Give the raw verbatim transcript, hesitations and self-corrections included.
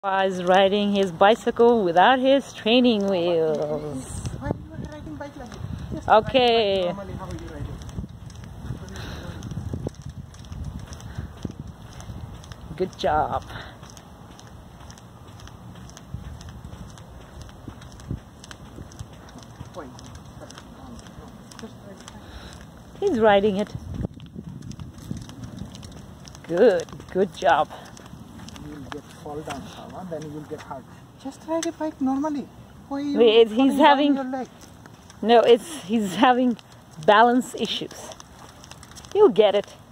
Is riding his bicycle without his training wheels. Why are you riding bike like this? Just Okay. ride normally, how are you riding? Good job. Why? Just ride it. He's riding it. Good. Good job. You will get fall down, Sahaba, then you will get hurt. Just ride a bike normally. Why are you Wait, he's falling having down your leg? no. It's he's having balance issues. You'll get it.